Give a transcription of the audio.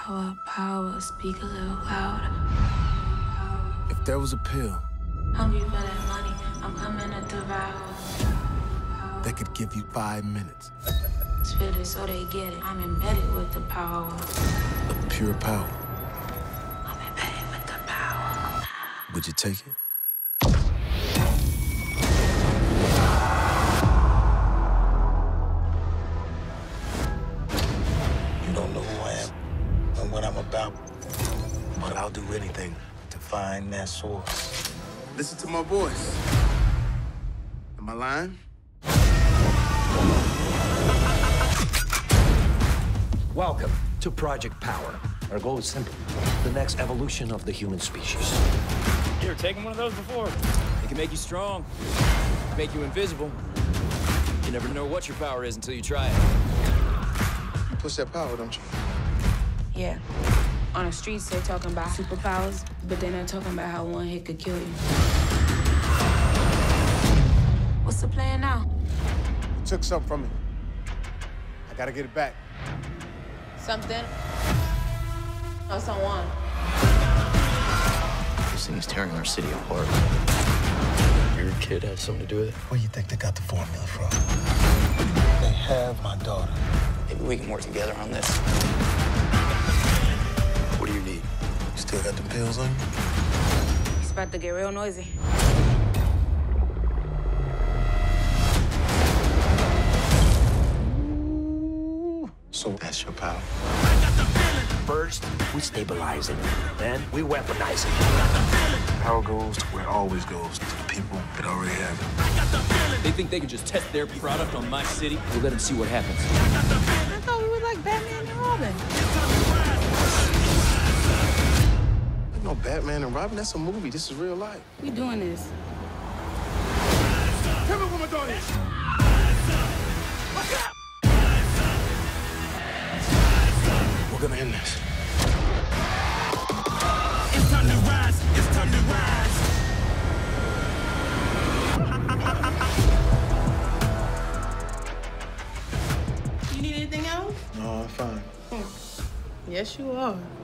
Power, speak a little louder. If there was a pill Hungry for that money, I'm coming to devour. that could give you 5 minutes Spit it so they get it. I'm embedded with the power. of pure power, I'm embedded with the power. would you take it? You don't know who I am and what I'm about, but I'll do anything to find that source. Listen to my voice. Am I lying? Welcome to Project Power. Our goal is simple: the next evolution of the human species. You ever taken one of those before? It can make you strong, make you invisible. You never know what your power is until you try it. You push that power, don't you? Yeah. On the streets, they're talking about superpowers, but they're not talking about how one hit could kill you. What's the plan now? You took something from me. I gotta get it back. Something or someone. This thing is tearing our city apart. Your kid has something to do with it? Where you think they got the formula from? They have my daughter. Maybe we can work together on this. What do you need? You still got them pills on you? It's about to get real noisy. So that's your power. First, we stabilize it. Then we weaponize it. Power goes to where it always goes, to the people that already have it. They think they can just test their product on my city? We'll let them see what happens. I thought we were like Batman and Robin. No, Batman and Robin, that's a movie. This is real life. We doing this. Tell me what my daughter is. We're gonna end this. It's time to rise. It's time to rise. You need anything else? No, I'm fine. Yes, you are.